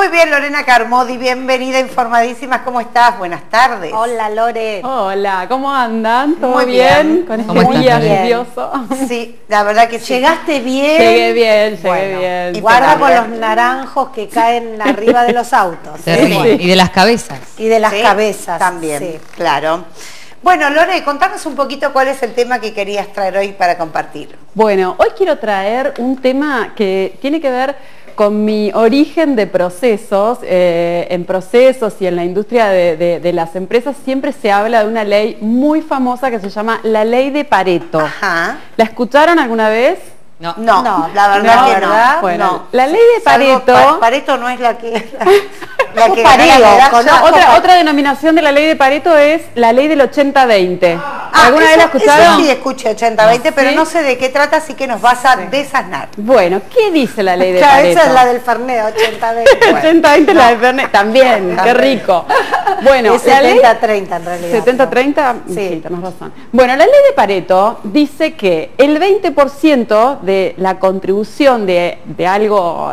bien, Lorena Carmody, bienvenida, informadísimas, ¿cómo estás? Buenas tardes. Hola, Lore. Hola, ¿cómo andan? ¿Todo Muy bien? Con este día lluvioso. Sí, la verdad que sí. ¿Llegaste bien? Llegué bien. Y guarda con los naranjos que caen arriba de los autos. Terrible. Y de las cabezas. Y de las Sí, cabezas. también, Sí. claro. Bueno, Lore, contanos un poquito cuál es el tema que querías traer hoy para compartir. Bueno, hoy quiero traer un tema que tiene que ver con mi origen de procesos. En procesos y en la industria de las empresas siempre se habla de una ley muy famosa que se llama la ley de Pareto. Ajá. ¿La escucharon alguna vez? No. No, la verdad No, que ¿verdad? no. Bueno, no. la ley de Salvo Pareto... Pareto no es la que... Yo que pareo, gana la medalla. Otra denominación de la ley de Pareto es la ley del 80-20. ¿Alguna vez la escucharon? Eso sí escuché 80-20, pero ¿Sí? no sé de qué trata, así que nos vas a desasnar. Bueno, ¿qué dice la ley de Claro, Pareto? esa es la del Fernet, 80-20. 80-20 la de Fernet, también, qué rico. Bueno, Es la ley 70-30 en realidad. 70-30, Sí. sí, tenés razón. Bueno, la ley de Pareto dice que el 20% de la contribución de algo,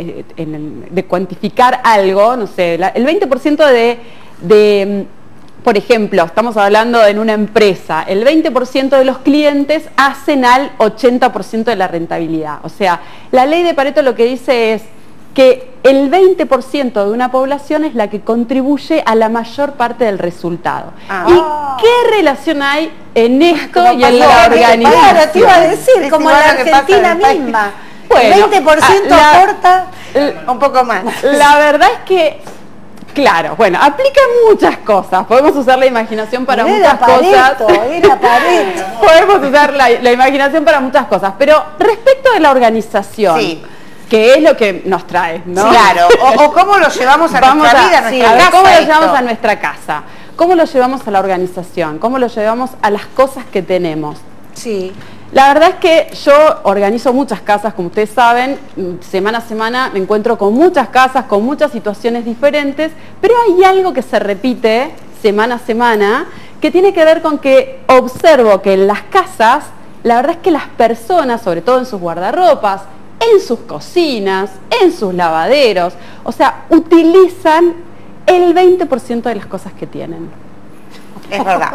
de cuantificar algo, no sé, el 20% de, por ejemplo, estamos hablando en una empresa, el 20% de los clientes hacen al 80% de la rentabilidad. O sea, la ley de Pareto lo que dice es que el 20% de una población es la que contribuye a la mayor parte del resultado. Ah. ¿Y qué relación hay en esto Como y en la pasó, organización? Claro, te iba a decir, Es como igual la lo que pasa en Argentina el país. misma. Bueno, el 20% aporta. Un poco más. La verdad es que, claro, bueno, aplica muchas cosas. Podemos usar la imaginación para muchas cosas. Era Pareto. Podemos usar la imaginación para muchas cosas. Pero respecto de la organización, Sí. que es lo que nos trae, ¿no? Claro, o cómo lo llevamos a nuestra vida, a sí, nuestra a ver, casa. ¿cómo lo esto? llevamos a nuestra casa? ¿Cómo lo llevamos a la organización? ¿Cómo lo llevamos a las cosas que tenemos? Sí. La verdad es que yo organizo muchas casas, como ustedes saben, semana a semana me encuentro con muchas casas, con muchas situaciones diferentes, pero hay algo que se repite semana a semana, que tiene que ver con que observo que en las casas, la verdad es que las personas, sobre todo en sus guardarropas, en sus cocinas, en sus lavaderos, o sea, utilizan el 20% de las cosas que tienen. Es verdad.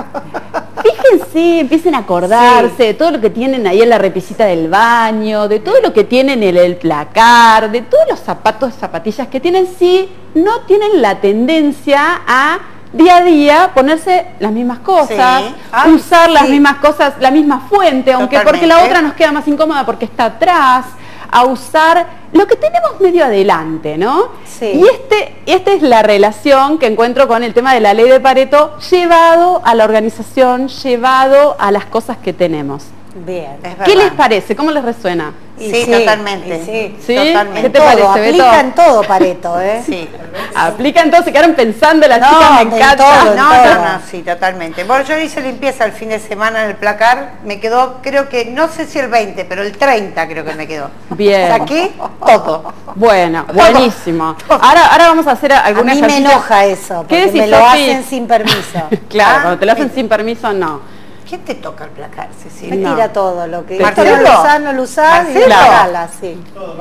Fíjense, empiecen a acordarse de todo lo que tienen ahí en la repisita del baño, de todo lo que tienen en el placar, de todos los zapatos, zapatillas que tienen, sí, no tienen la tendencia a día a día ponerse las mismas cosas, Sí. Ay, usar las sí. mismas cosas, la misma fuente, aunque porque la Totalmente. otra nos queda más incómoda porque está atrás, a usar lo que tenemos medio adelante, ¿no? Sí. Y esta es la relación que encuentro con el tema de la ley de Pareto llevado a la organización, llevado a las cosas que tenemos. Bien. Es ¿Qué verdad. les parece? ¿Cómo les resuena? Sí, Y totalmente. y sí. ¿Sí? Totalmente. ¿Qué te Todo, parece, aplica Beto? en todo Pareto, ¿eh? Sí. Aplican todo, se quedaron pensando, las No, chicas me en encanta. todo, en No, todo. no, sí, totalmente. Bueno, yo hice limpieza el fin de semana en el placar, me quedó, creo que, no sé si el 20, pero el 30 creo que me quedó. Bien. Saqué todo. Bueno, buenísimo. Ahora vamos a hacer A algún mí me ejercicio. enoja eso, ¿Qué porque decís, me lo Sofi? hacen sin permiso. Claro, Ah, cuando te lo hacen sin permiso, no. ¿Quién te toca el placar, Me Cecilia? No. tira todo lo que ¿Marcelo? esto no lo usás y ¿Marcelo? lo regalas, sí.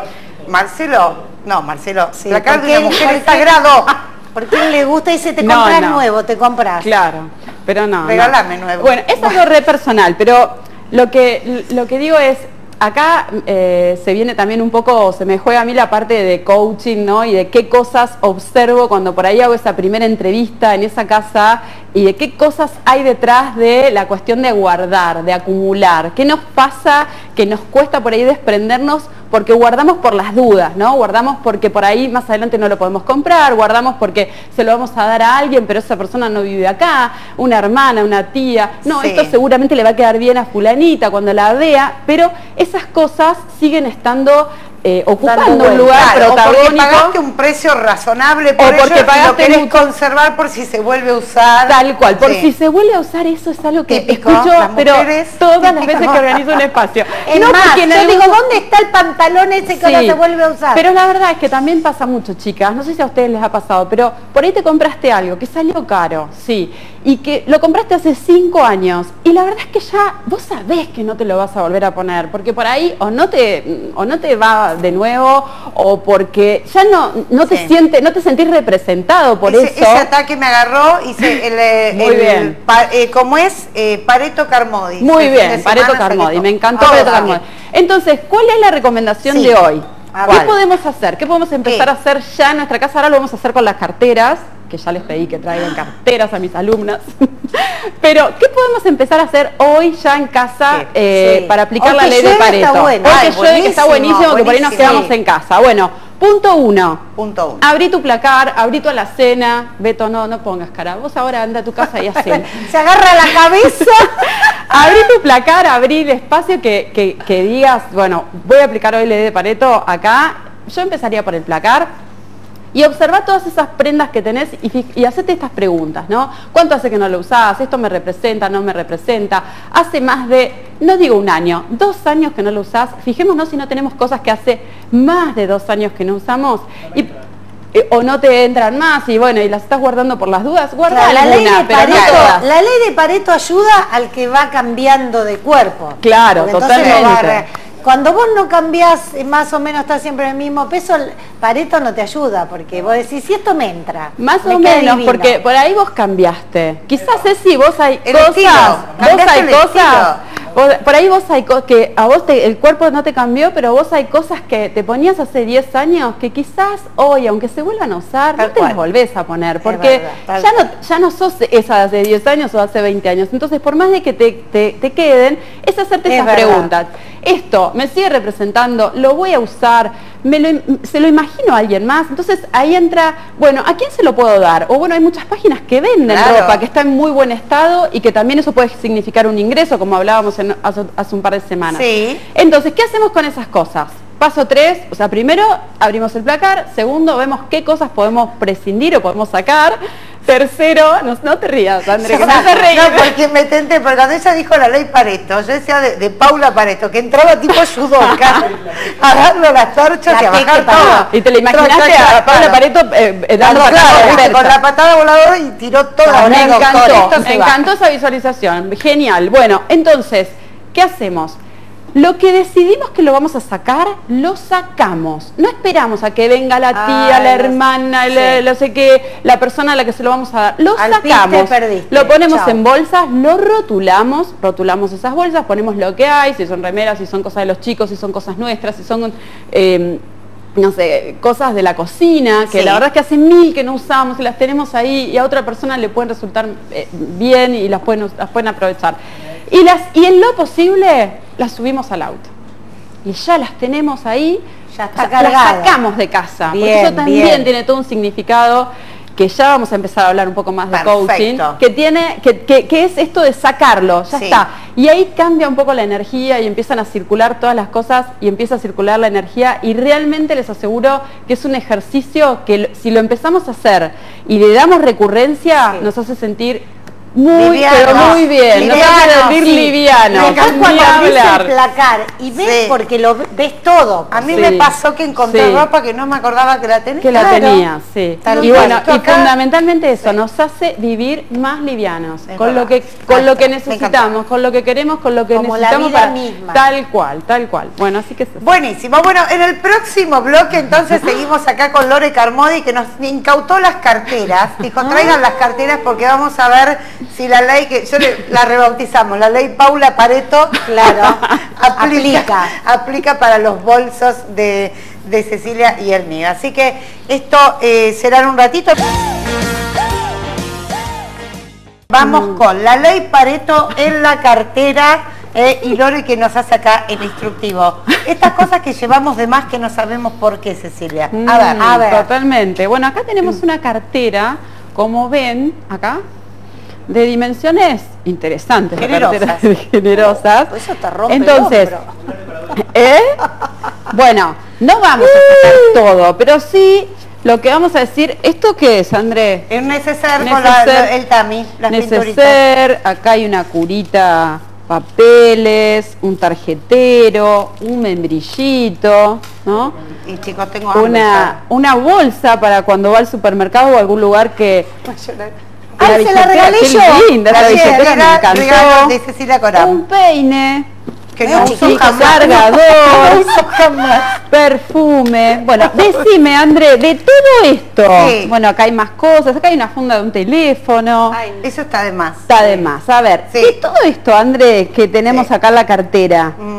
Marcelo, no, Marcelo, Sí, placar de porque una mujer él- es sagrado. Porque a él le gusta y se te No, compras no. nuevo, te compras. Claro, pero no. Regálame no. nuevo. Bueno, es algo re personal, pero lo que digo es, acá se viene también un poco, se me juega a mí la parte de coaching, ¿no? Y de qué cosas observo cuando por ahí hago esa primera entrevista en esa casa y de qué cosas hay detrás de la cuestión de guardar, de acumular. ¿Qué nos pasa que nos cuesta por ahí desprendernos porque guardamos por las dudas, ¿no? Guardamos porque por ahí más adelante no lo podemos comprar, guardamos porque se lo vamos a dar a alguien, pero esa persona no vive acá, una hermana, una tía. No, Sí. esto seguramente le va a quedar bien a fulanita cuando la vea, pero esas cosas siguen estando ocupando un lugar Claro, o porque protagónico. pagaste un precio razonable por O ello porque y lo pagaste querés mucho. conservar por si se vuelve a usar. Tal cual, por Sí. si se vuelve a usar eso es algo que Típico, escucho, las pero mujeres. todas las veces que organizo un espacio. Es No, más, porque en yo algún- digo, ¿dónde está el pantalón ese que ahora Sí, se vuelve a usar? Pero la verdad es que también pasa mucho, chicas, no sé si a ustedes les ha pasado, pero por ahí te compraste algo que salió caro, sí, y que lo compraste hace 5 años, y la verdad es que ya vos sabés que no te lo vas a volver a poner, porque por ahí o no te va de nuevo o porque ya no te sientes, no te sentís representado por eso. Ese ataque me agarró, hice Muy bien. ¿Cómo es? Pareto Carmody. Muy bien, Pareto Carmody, me encantó Pareto Carmody. Entonces, ¿cuál es la recomendación de hoy? ¿Qué podemos hacer? ¿Qué podemos empezar a hacer ya en nuestra casa? Ahora lo vamos a hacer con las carteras, que ya les pedí que traigan carteras a mis alumnas. Pero, ¿qué podemos empezar a hacer hoy ya en casa para aplicar la ley de Pareto? Hoy que llueve, que está buenísimo, que por ahí nos quedamos en casa. Bueno, punto uno. Abrí tu placar, abrí tu alacena. Beto, no pongas cara. Vos ahora anda a tu casa y así. Se agarra la cabeza. Abrí tu placar, abrí el espacio que digas, bueno, voy a aplicar hoy la ley de Pareto acá. Yo empezaría por el placar. Y observa todas esas prendas que tenés y hacete estas preguntas, ¿no? ¿Cuánto hace que no lo usás? ¿Esto me representa, no me representa? Hace más de, no digo un año, 2 años que no lo usás. Fijémonos si no tenemos cosas que hace más de 2 años que no usamos. O no te entran más y bueno, y las estás guardando por las dudas, guarda la ley de pero Pareto, no todas. La ley de Pareto ayuda al que va cambiando de cuerpo. Claro, totalmente. Cuando vos no cambiás, más o menos estás siempre en el mismo peso, Pareto no te ayuda, porque vos decís, si esto me entra. Más o menos, porque por ahí vos cambiaste. Quizás es si vos hay cosas, por ahí vos hay cosas que a vos el cuerpo no te cambió, pero vos hay cosas que te ponías hace 10 años que quizás hoy, aunque se vuelvan a usar, no te las volvés a poner, porque ya no sos esa de hace 10 años o hace 20 años. Entonces, por más de que te queden, es hacerte esas preguntas. Esto me sigue representando, lo voy a usar, se lo imagino a alguien más. Entonces ahí entra, bueno, ¿a quién se lo puedo dar? O bueno, hay muchas páginas que venden ropa que está en muy buen estado y que también eso puede significar un ingreso, como hablábamos hace un par de semanas. Entonces, ¿qué hacemos con esas cosas? Paso 3, o sea, primero abrimos el placar, segundo, vemos qué cosas podemos prescindir o podemos sacar. Tercero, no te rías, André, que no te rías. No, porque me tenté, porque cuando ella dijo la ley Pareto, yo decía de Paula Pareto, que entraba tipo judoka, agarrando las torchas y a bajar todo. Y te la imaginaste a Paula Pareto dando con la patada voladora y tiró toda. Me encantó esa visualización, genial. Bueno, entonces, ¿qué hacemos? Lo que decidimos que lo vamos a sacar, lo sacamos. No esperamos a que venga la tía, la hermana, no sé qué, la persona a la que se lo vamos a dar. Lo sacamos, lo ponemos en bolsas, lo rotulamos esas bolsas, ponemos lo que hay, si son remeras, si son cosas de los chicos, si son cosas nuestras, si son... no sé, cosas de la cocina, que la verdad es que hace 1000 que no usamos y las tenemos ahí y a otra persona le pueden resultar bien y las pueden aprovechar. Y en lo posible las subimos al auto. Y ya las tenemos ahí, ya está cargada. Las sacamos de casa. Porque eso también tiene todo un significado que ya vamos a empezar a hablar un poco más de coaching, que es esto de sacarlo, ya está. Y ahí cambia un poco la energía y empiezan a circular todas las cosas y empieza a circular la energía y realmente les aseguro que es un ejercicio que si lo empezamos a hacer y le damos recurrencia, nos hace sentir muy bien, nos hace sentir liviano. Cuando abrís el placar y ves porque lo ves todo. A mí me pasó que encontré ropa que no me acordaba que la tenía. Que la tenía, Y bueno, y fundamentalmente eso, nos hace vivir más livianos, con lo que necesitamos, con lo que queremos, con lo que necesitamos para misma. Tal cual. Bueno, así que es eso. Buenísimo. Bueno, en el próximo bloque entonces seguimos acá con Lore Carmody, que nos incautó las carteras. Dijo, traigan las carteras porque vamos a ver si la ley que la rebautizamos, la ley Paula Pareto, aplica para los bolsos de Cecilia y el mío. Así que esto será en un ratito. Vamos con la ley Pareto en la cartera y Lore que nos hace acá el instructivo. Estas cosas que llevamos de más que no sabemos por qué, Cecilia. A ver. Totalmente. Bueno, acá tenemos una cartera, como ven, acá, de dimensiones interesantes, generosas. Eso te rompe. Entonces, bueno, no vamos a sacar todo, pero sí lo que vamos a decir, ¿esto qué es, André? Es un neceser con el tami, las neceser, acá hay una curita, papeles, un tarjetero, un membrillito, ¿no? Y chicos, tengo una bolsa para cuando va al supermercado o a algún lugar que... se la regalé yo. Linda, esa billetera me encantó. De Cecilia Coram. Un peine, Que no uso chico, jamás. cargador, perfume. Bueno, decime, André, de todo esto, Sí. bueno, acá hay más cosas, acá hay una funda de un teléfono. Ay, Eso está de más. Está de más. A ver, Sí. de todo esto, André, que tenemos Sí. acá en la cartera, Mm.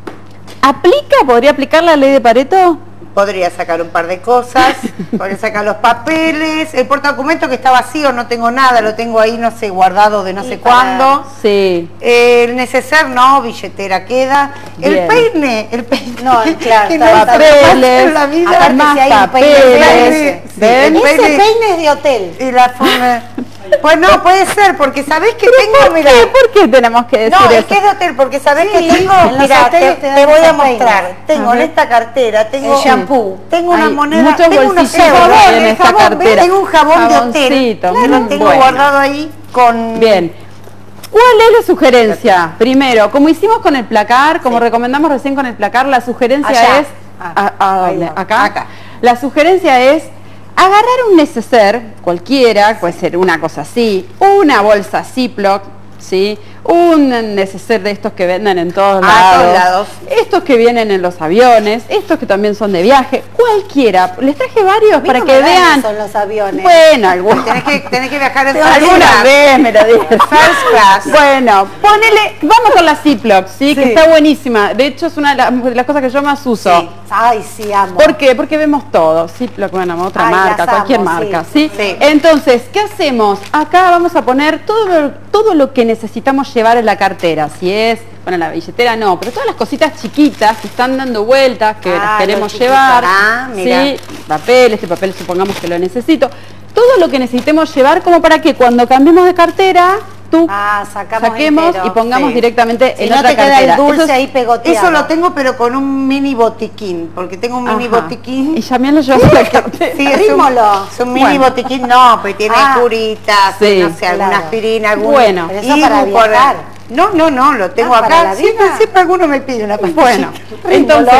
¿podría aplicar la ley de Pareto? Podría sacar un par de cosas, podría sacar los papeles, el portadocumentos que está vacío, no tengo nada, lo tengo ahí, no sé, guardado de no Y sé para- cuándo. Sí. El neceser no, billetera queda. Bien. El peine. No, claro, que no está- se está- pasa en la vida. Aparte, más si hay un peine papeles. ese. Sí, ¿Ven? el Ese peine- peine es de hotel. y la forma. Pues no, puede ser, porque sabés que tengo, ¿Por mira. qué? ¿Por qué tenemos que decir No, es eso? que es de hotel, porque sabés Sí, que tengo, en los mira, hoteles te dan te voy a esos mostrar. peines. Tengo A en ver. esta cartera, tengo El shampoo. tengo una Hay moneda, muchos tengo unos bolsillos euros, en el esta jabón, ¿ves? cartera. Tengo un jabón de hotel. Jaboncito, Claro, tengo bueno. guardado ahí con. Bien. ¿Cuál es la sugerencia? Primero, como hicimos con el placar, como Sí. recomendamos recién con el placar, la sugerencia Allá. es... Ah, ¿A ahí dónde? va. ¿Acá? Acá. La sugerencia es agarrar un neceser, cualquiera, puede ser una cosa así, una bolsa Ziploc, ¿sí? Un neceser de estos que venden en todos todos lados. estos que vienen en los aviones, estos que también son de viaje, cualquiera. Les traje varios A mí para no que me dan vean. eso en los aviones. Bueno, algunos. Tenés que viajar en Alguna vez me lo dije. First class. Bueno, ponele, vamos con la Ziploc, ¿sí? Que Sí. está buenísima. De hecho, es una de las cosas que yo más uso. Sí. Ay, sí, amo. ¿Por qué? Porque vemos todo. Ziploc, bueno, otra Ay, marca, las cualquier amo, marca, sí. ¿sí? Sí. Entonces, ¿qué hacemos? Acá vamos a poner todo lo que necesitamos llevar en la cartera. Si es, bueno, la billetera no, pero todas las cositas chiquitas que están dando vueltas, que Ah, las lo queremos chiquito. llevar. Ah, mira. ¿sí? Papel, este papel supongamos que lo necesito. Todo lo que necesitemos llevar como para que cuando cambiemos de cartera, tú saquemos entero. y pongamos Sí. directamente Si en no otra te queda cartera. el dulce Eso es- ahí pegoteado. Eso lo tengo, pero con un mini botiquín, porque tengo un mini Ajá. botiquín. Y también lo llevas a la cartera. Sí, Rímolo. es un mini Bueno. botiquín, no, pues tiene Ah. curitas, Sí, no sé, alguna claro. aspirina, algún... Bueno. Pero eso para ibu por- viajar. No, lo tengo Ah, ¿para acá. la Siempre, vida? siempre alguno me pide una pastilla. Bueno, Rímolo. entonces,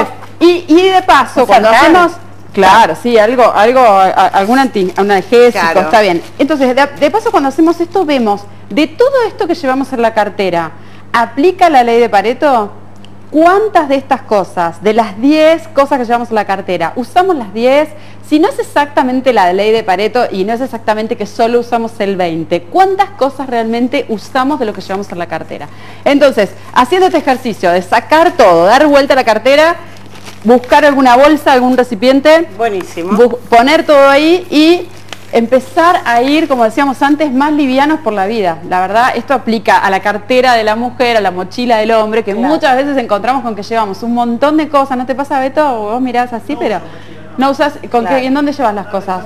y de paso, Un cuando Santal. hacemos, claro, sí, algún analgésico, Claro. está bien. Entonces, de paso, cuando hacemos esto, vemos, de todo esto que llevamos en la cartera, ¿aplica la ley de Pareto? ¿Cuántas de estas cosas, de las 10 cosas que llevamos en la cartera, usamos las 10? Si no es exactamente la ley de Pareto y no es exactamente que solo usamos el 20, ¿cuántas cosas realmente usamos de lo que llevamos en la cartera? Entonces, haciendo este ejercicio de sacar todo, dar vuelta a la cartera, buscar alguna bolsa, algún recipiente, Buenísimo. poner todo ahí y empezar a ir, como decíamos antes, más livianos por la vida. La verdad, esto aplica a la cartera de la mujer, a la mochila del hombre, que Claro. muchas veces encontramos con que llevamos un montón de cosas. ¿No te pasa, Beto? Vos mirás así, pero no usas. Claro. ¿En dónde llevas las cosas?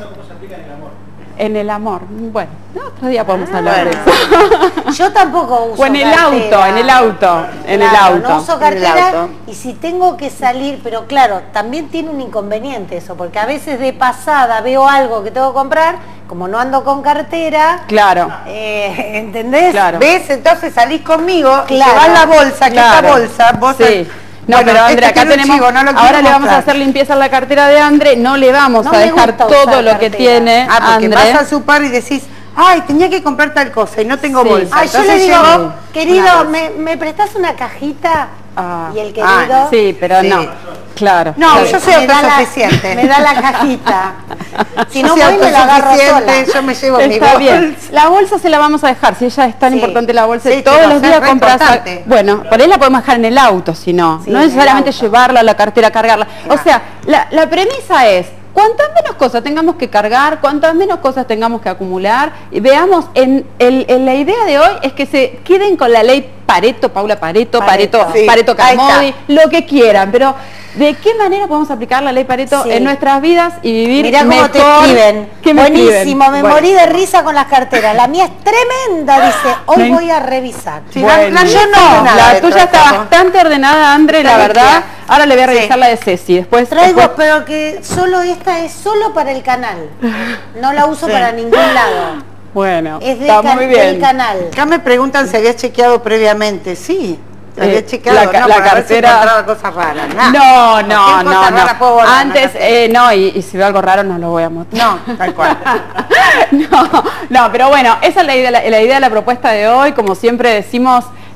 En el amor. Bueno, otro día podemos hablar de bueno. eso. Yo tampoco uso O en el cartera. auto, en el auto, en el Claro, auto. no uso En el cartera auto. y si tengo que salir, pero claro, también tiene un inconveniente eso, porque a veces de pasada veo algo que tengo que comprar, como no ando con cartera, Claro. ¿entendés? Claro. ¿Ves? Entonces salís conmigo, y Claro. llevás la bolsa, que Claro. esta bolsa, vos... Sí. No, Bueno, pero Andrea, este acá tiene un tenemos, chivo, no lo ahora quiero le vamos a mostrar. hacer limpieza en la cartera de Andre, no le vamos No a me dejar gusta todo usar lo que cartera. tiene Ah, porque Andre. vas al super y decís, ay, tenía que comprar tal cosa y no tengo Sí. bolsa. Ay, yo le Entonces digo, llevo una querido, bolsa. ¿me prestás una cajita? Ah. Y el querido... Sí, pero Sí. no. Claro. No, claro. yo soy me da la- autosuficiente. Me da la cajita. Si Yo no soy voy, me la agarro sola. autosuficiente, yo me llevo mi Está bolsa. bien. La bolsa se la vamos a dejar, si ella es tan Sí. importante la bolsa, Sí, todos chicos, los es días re compras. importante. Bueno, por ahí la podemos dejar en el auto, si no. Sí, no en necesariamente el auto. llevarla a la cartera, cargarla. O Claro. sea, la premisa es, cuantas menos cosas tengamos que cargar, cuantas menos cosas tengamos que acumular, y veamos, en la idea de hoy es que se queden con la ley Pareto, Paula Pareto, Pareto. Sí, Pareto ahí Carmody, está. lo que quieran, pero ¿de qué manera podemos aplicar la ley Pareto Sí. en nuestras vidas y vivir Mirá cómo mejor? te escriben. ¿Qué me Buenísimo, escriben? me Bueno. morí de risa con las carteras. La mía es tremenda, dice. Hoy No. voy a revisar. Sí, Bueno. la Yo mía está ordenada la dentro tuya de está todo. bastante ordenada, Andre, la Está verdad. limpia. Ahora le voy a Sí. revisar la de Ceci. Después Traigo, después- pero que solo esta es solo para el canal. No la uso Sí. para ningún lado. Bueno, Es está muy del bien. canal. Acá me preguntan si habías chequeado previamente. Sí, había chequeado. la no, ca- la para ver si cartera- encontraba cosas raras. No, no, Cualquier no, cosa no. rara puedo borrar, Antes, no, no, y si veo algo raro no lo voy a mostrar. no, tal cual. No, pero bueno, esa es la idea de la propuesta de hoy. Como siempre decimos,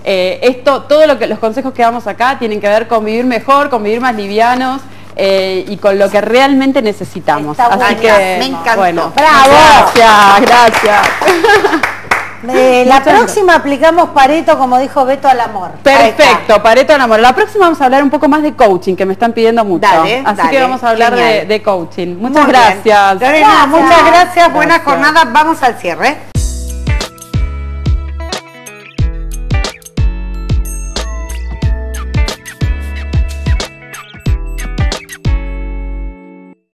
todo los consejos que damos acá tienen que ver con vivir mejor, con vivir más livianos, y con lo que realmente necesitamos. Está Así buenísimo. que, Me encantó. bueno, ¡Bravo! gracias. La próxima aplicamos Pareto, como dijo Beto, al amor. Perfecto, Pareto al amor. La próxima vamos a hablar un poco más de coaching, que me están pidiendo mucho. Dale, Así dale, que vamos a hablar genial. de coaching. Muy Muchas bien. gracias. Lorena, muchas gracias, buena Gracias. jornada, vamos al cierre.